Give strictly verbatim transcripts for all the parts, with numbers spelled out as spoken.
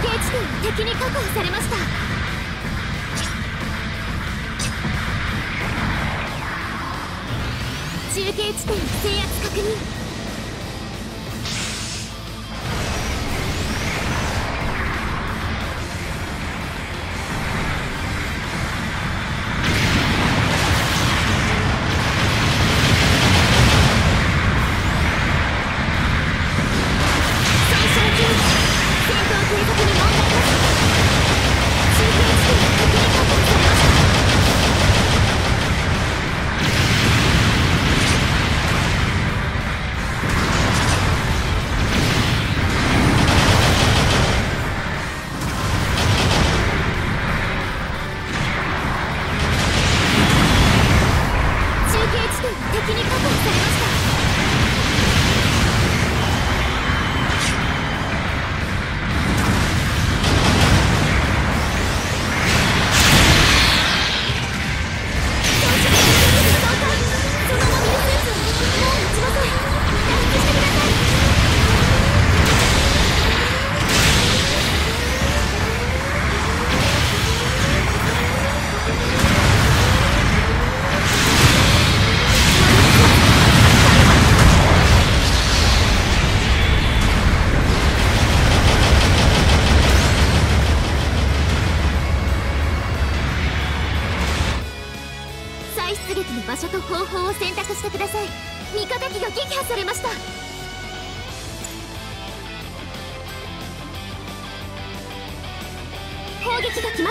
継地点を敵に確保されました。中継地点制圧確認。場所と方法を選択してください。味方機が撃破されました。砲撃が来ます。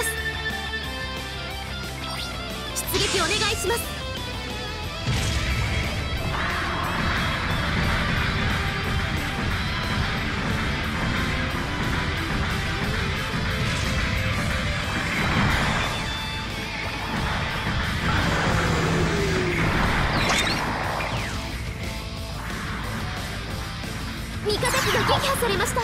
出撃お願いします。味方機が撃破されました。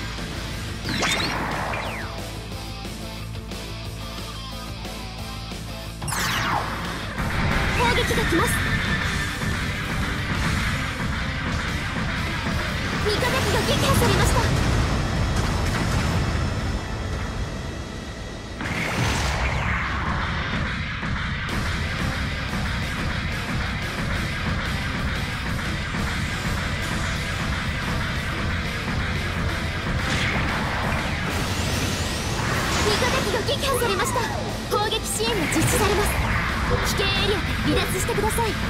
砲撃が来ます。味方機が撃破されました。撃破されました。攻撃支援が実施されます。危険エリアから離脱してください。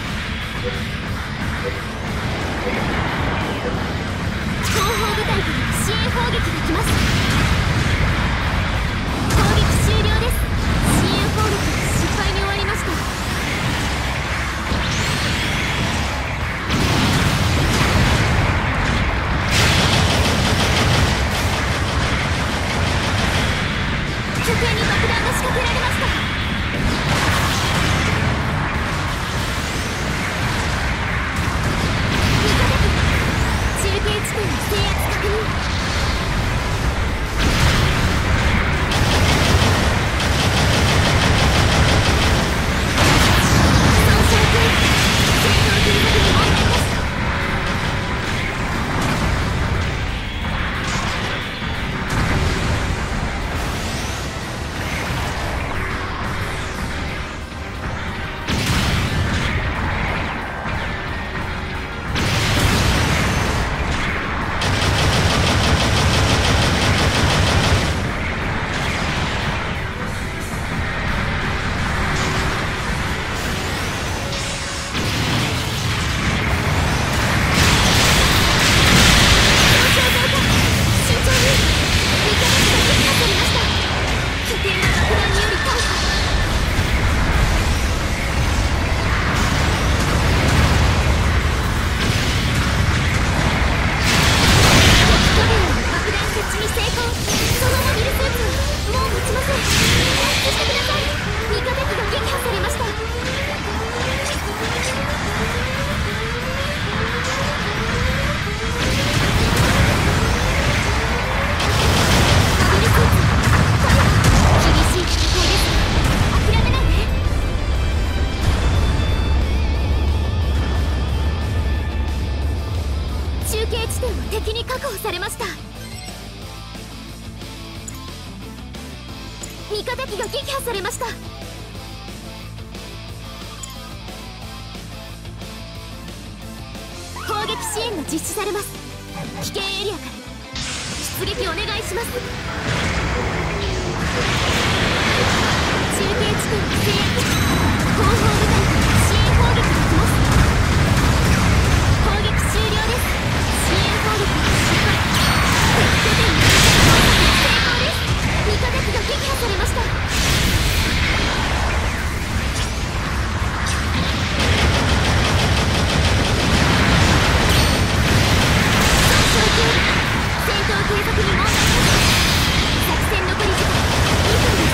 後方部隊から支援砲撃が来ます。攻撃終了です。支援攻撃が失敗に終わりました。拠点に爆弾が仕掛けられました。味方機中継地点の制圧確認。中継地点を敵に確保されました。 味方機が撃破されました。攻撃支援が実施されます。危険エリアから出撃お願いします。中継地点が制圧。後方部隊から支援砲撃が来ます。攻撃終了です。支援砲撃が失敗。拠点に成功です。味方機が撃破されました。戦闘継続に問題なし。作戦残り時間にふんです。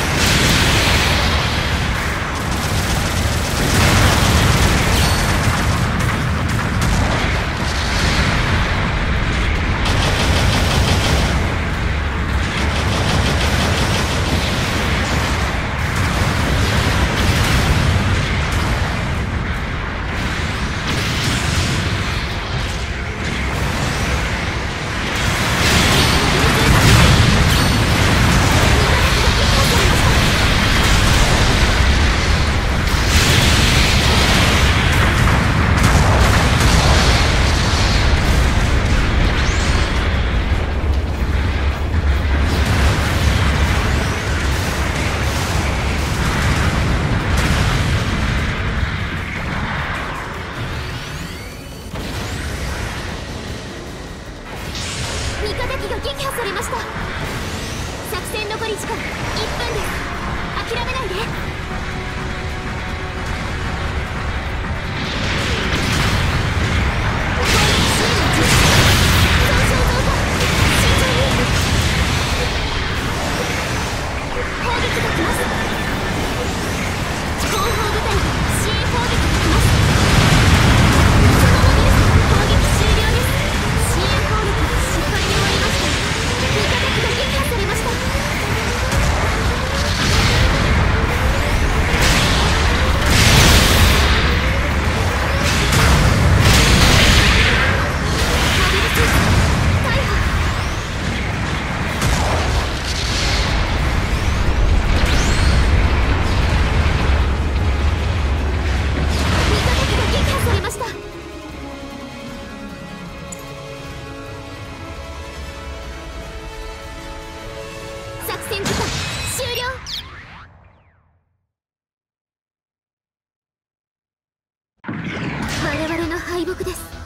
味方機が撃破されました。作戦残り時間いっぷんです。諦めないで。攻撃支援の実施。損傷増加。慎重に。砲撃が来ます。後方部隊から支援砲撃が来ます。そのままです。攻撃終了です。支援砲撃が失敗に終わりました。味方機が撃破されました。モビルスーツ逮捕。味方機が撃破されました。作戦時間終了。我々の敗北です。